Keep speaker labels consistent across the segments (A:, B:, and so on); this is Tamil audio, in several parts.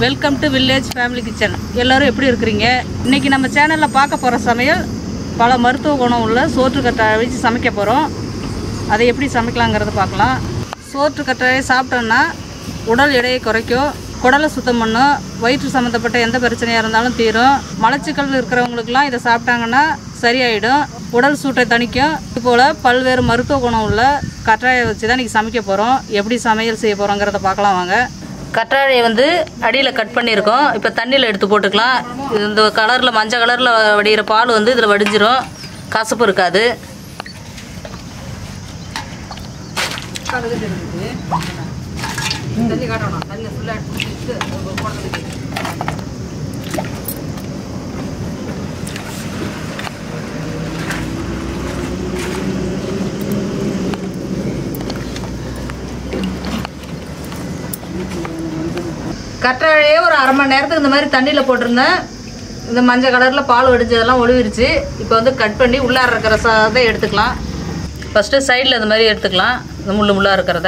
A: Welcome to village family kitchen. எல்லோரும் எப்படி இருக்கிறீங்க? இன்றைக்கி நம்ம சேனலில் பார்க்க போகிற சமையல் பல மருத்துவ குணம் உள்ள சோற்றுக்கற்றாழை வச்சு சமைக்க போகிறோம். அதை எப்படி சமைக்கலாங்கிறத பார்க்கலாம். சோற்றுக்கற்றாழை சாப்பிட்டோன்னா உடல் எடையை குறைக்கும், குடலை சுத்தம் பண்ணும், வயிற்று சம்மந்தப்பட்ட எந்த பிரச்சனையாக இருந்தாலும் தீரும். மலச்சிக்கல் இருக்கிறவங்களுக்குலாம் இதை சாப்பிட்டாங்கன்னா சரியாயிடும், உடல் சூட்டை தணிக்கும். இதுபோல் பல்வேறு மருத்துவ குணம் உள்ள கற்றாழை வச்சு தான் இன்றைக்கி சமைக்க போகிறோம். எப்படி சமையல் செய்ய போகிறோங்கிறத பார்க்கலாம் வாங்க. கற்றாழையை அடியில் கட் பண்ணியிருக்கோம். இப்போ தண்ணியில் எடுத்து போட்டுக்கலாம். இந்த கலரில் மஞ்சள் கலரில் வடிகிற பால் இதில் வடிஞ்சிரும், கசப்பு இருக்காது. கற்றாழையே ஒரு அரை மணி நேரத்துக்கு இந்த மாதிரி தண்ணியில் போட்டிருந்தேன். இந்த மஞ்சள் கலரில் பால் வடிஞ்சதெல்லாம் ஒழுவிருச்சு. இப்போ கட் பண்ணி உள்ளார இருக்கிற சாதத்தை எடுத்துக்கலாம். ஃபஸ்ட்டு சைடில் இந்த மாதிரி எடுத்துக்கலாம், இந்த முள்ளாக இருக்கிறத.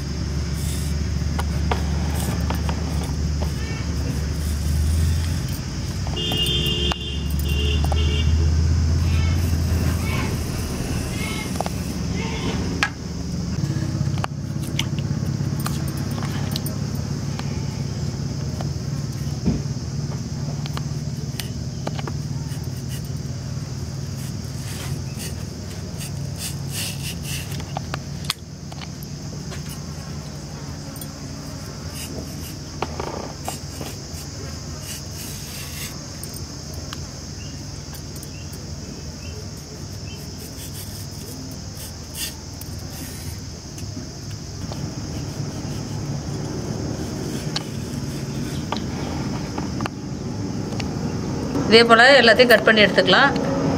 A: இதே போல் எல்லாத்தையும் கட் பண்ணி எடுத்துக்கலாம்.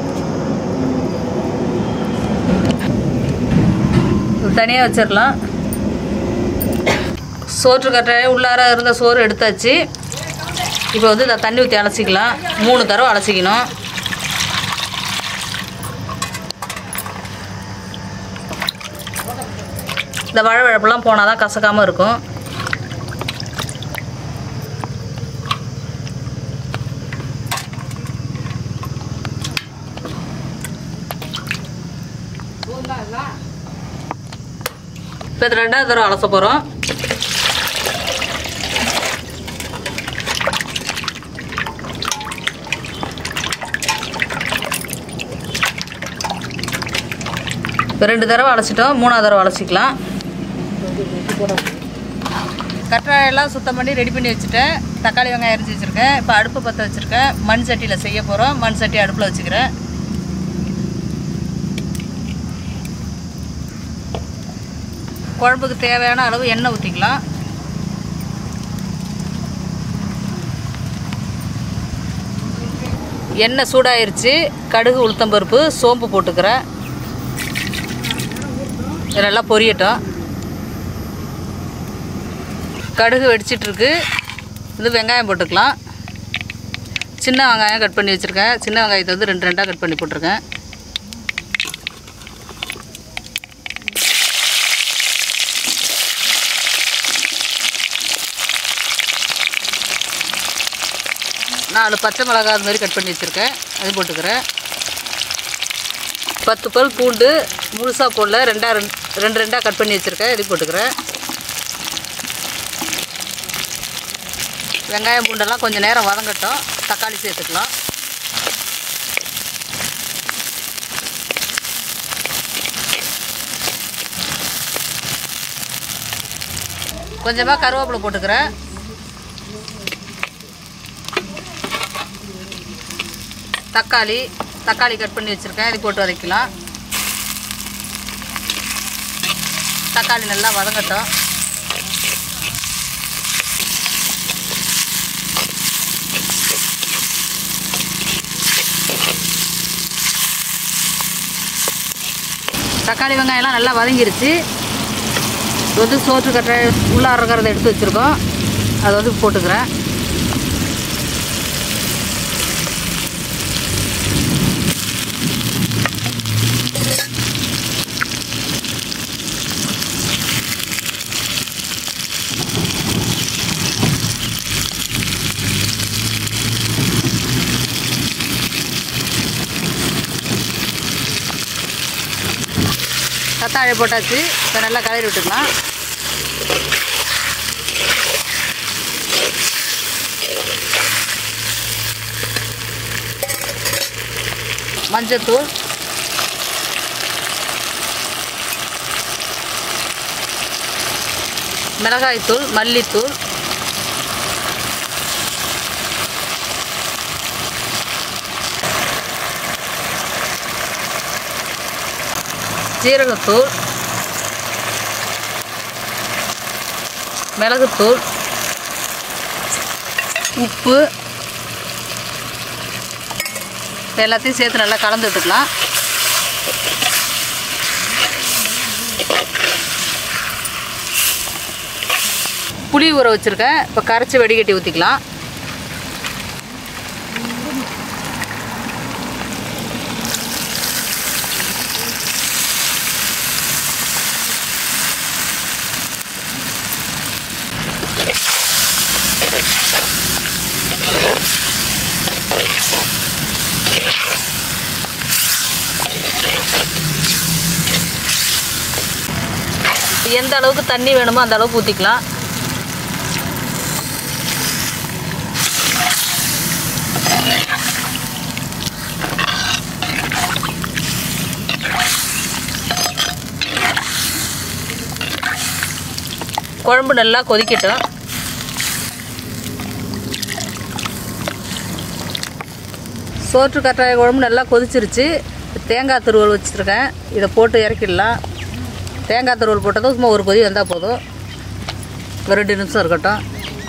A: தனியாக வச்சிடலாம். சோற்று கற்றாழை உள்ளார இருந்த சோறு எடுத்தாச்சு. இப்போ இதை தண்ணி ஊற்றி அலசிக்கலாம். 3 தடவை அலசிக்கணும். இந்த வழவழப்பெல்லாம் போனால் தான் கசக்காமல் இருக்கும். இப்போ 2வது தடவை அலச போகிறோம். இப்போ 2 தடவை அலசிட்டோம், 3வது தடவை அலசிக்கலாம். கற்றாழையெல்லாம் சுத்தம் பண்ணி ரெடி பண்ணி வச்சுட்டேன். தக்காளி வெங்காயம் அரிஞ்சு வச்சுருக்கேன். இப்போ அடுப்பு பற்ற வச்சுருக்கேன். மண் சட்டியில் செய்ய போகிறோம். மண் சட்டி அடுப்பில் வச்சுக்கிறேன். குழம்புக்கு தேவையான அளவு எண்ணெய் ஊற்றிக்கலாம். எண்ணெய் சூடாயிருச்சு. கடுகு, உளுத்தம்பருப்பு, சோம்பு போட்டுக்கிறேன். இதெல்லாம் பொரியட்டும். கடுகு வெடிச்சிட்ருக்கு. வெங்காயம் போட்டுக்கலாம். சின்ன வெங்காயம் கட் பண்ணி வச்சுருக்கேன். சின்ன வெங்காயத்தை 2 கட் பண்ணி போட்டிருக்கேன். 4 பச்சை மிளகாய் அது மாதிரி கட் பண்ணி வச்சுருக்கேன், அது போட்டுக்கிறேன். 10 பல் பூண்டு முழுசாக போடல, 2 கட் பண்ணி வச்சுருக்கேன், இது போட்டுக்கிறேன். வெங்காயம் பூண்டெல்லாம் கொஞ்சம் நேரம் வதங்கட்டும். தக்காளி சேர்த்துக்கலாம். கொஞ்சமாக கருவேப்பிலை போட்டுக்கிறேன். தக்காளி கட் பண்ணி வச்சுருக்கேன், இது போட்டு வதக்கலாம். தக்காளி நல்லா வதங்கட்டும். தக்காளி வெங்காயம்லாம் நல்லா வதங்கிருச்சு. சோற்று கற்றாழை உள்ளார இருக்கிறத எடுத்து வச்சுருக்கோம், அதை போட்டுக்கிறேன். கத்தாழை போட்டாச்சு. இப்போ நல்லா கலரி விட்டுக்கலாம். மஞ்சத்தூள், மிளகாய்த்தூள், மல்லித்தூள், ஜீரகத்தூள், மிளகுத்தூள், உப்பு எல்லாத்தையும் சேர்த்து நல்லா கலந்து விட்டுக்கலாம். புளி ஊற வச்சுருக்கேன். இப்போ கரைச்சி வடிகட்டி ஊற்றிக்கலாம். எந்த அளவுக்கு தண்ணி வேணுமோ அந்த அளவுக்கு ஊற்றிக்கலாம். குழம்பு நல்லா கொதிக்கட்டும். சோற்று கற்றாழை குழம்பு நல்லா கொதிச்சிருச்சு. தேங்காய் துருவல் வச்சுருக்கேன். இதை போட்டு இறக்கிடலாம். தேங்காய் துருவல் போட்டதும் சும்மா ஒரு கொதி வந்தால் போதும். ஒரு 2 நிமிஷம் இருக்கட்டும்.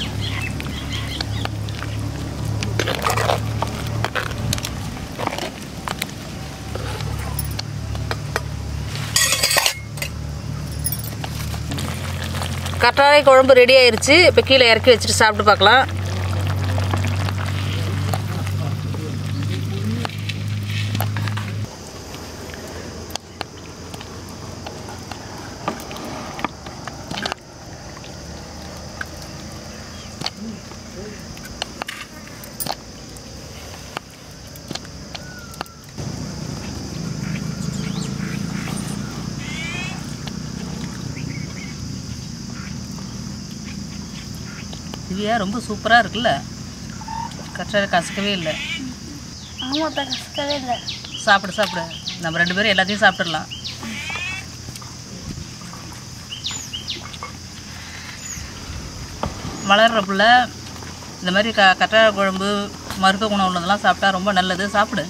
A: கற்றாழை குழம்பு ரெடி ஆயிடுச்சு. இப்போ கீழே இறக்கி வச்சுட்டு சாப்பிட்டு பார்க்கலாம். திவ்யா ரொம்ப சூப்பராக இருக்குல்ல? கற்றாழை கசக்கவே இல்லை.
B: ஆமாம், கசக்கவே இல்லை.
A: சாப்பிடு சாப்பிடு. நம்ம 2 பேரும் எல்லாத்தையும் சாப்பிட்றலாம். வளர்கிற பிள்ளை இந்த மாதிரி கற்றாழை குழம்பு மருத்துவ குணம் உள்ளதெல்லாம் சாப்பிட்டா ரொம்ப நல்லது. சாப்பிடு.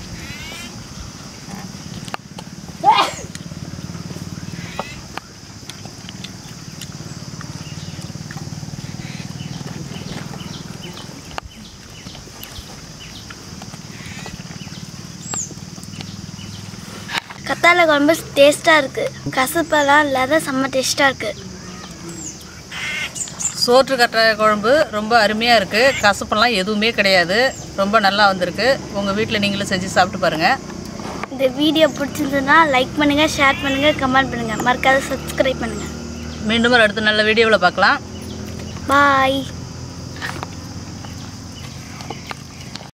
B: கத்தாழை குழம்பு டேஸ்ட்டாக இருக்குது. கசப்பெல்லாம் இல்லாத செம்ம டேஸ்ட்டாக இருக்குது.
A: சோற்று கற்றாழை குழம்பு ரொம்ப அருமையாக இருக்குது. கசப்பெல்லாம் எதுவுமே கிடையாது. ரொம்ப நல்லா வந்திருக்கு. உங்கள் வீட்டில் நீங்களும் செஞ்சு சாப்பிட்டு பாருங்கள்.
B: இந்த வீடியோ பிடிச்சிருந்ததுன்னா லைக் பண்ணுங்கள், ஷேர் பண்ணுங்கள், கமெண்ட் பண்ணுங்கள். மறக்காத சப்ஸ்கிரைப் பண்ணுங்கள்.
A: மீண்டும் ஒரு அடுத்த நல்ல வீடியோவில் பார்க்கலாம்.
B: பாய்.